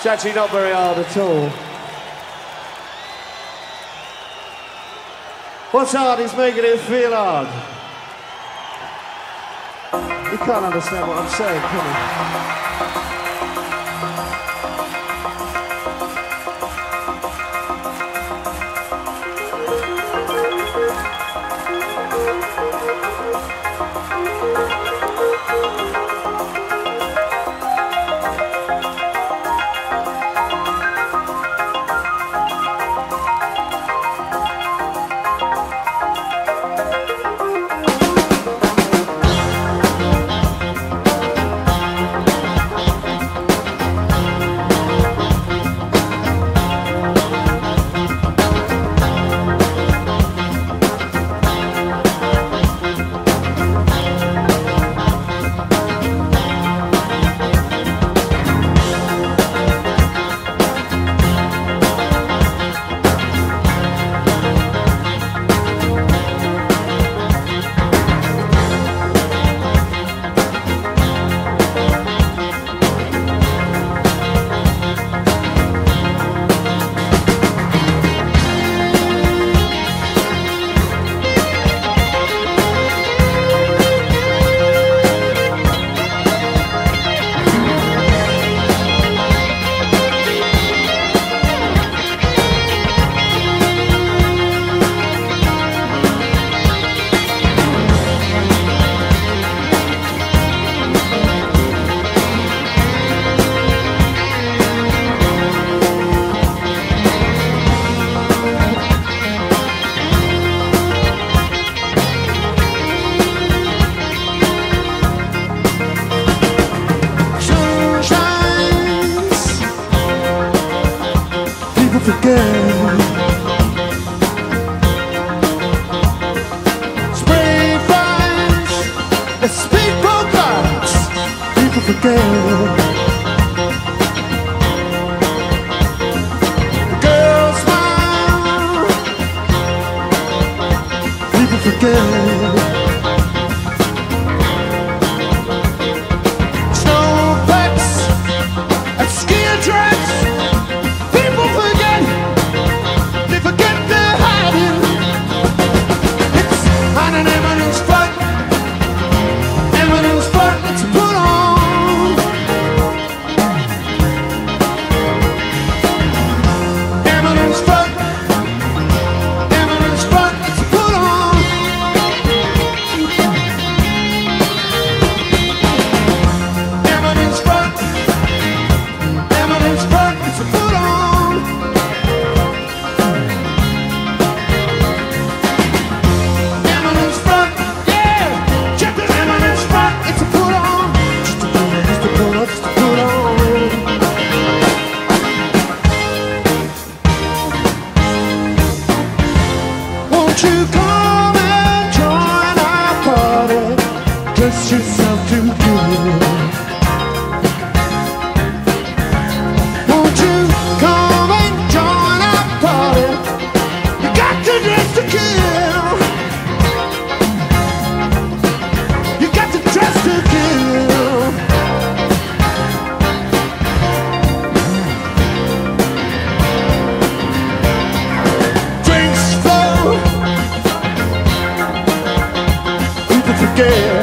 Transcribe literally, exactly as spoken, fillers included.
It's actually not very hard at all. What's hard is making it feel hard. You can't understand what I'm saying, can you? Forget. Spray fires, a speedboat lights. People forget. The girls smile. People forget. Snowbacks and ski tracks. People forget. An Eminence front, Eminence front, it's put on. Eminence front, Eminence front, it's put on. Eminence front, Eminence front, it's put on. Won't you come and join our party? Dress yourself too good. Won't you come and join our party? You got to dress to kill. You got to dress to kill. Drinks flow. People forget.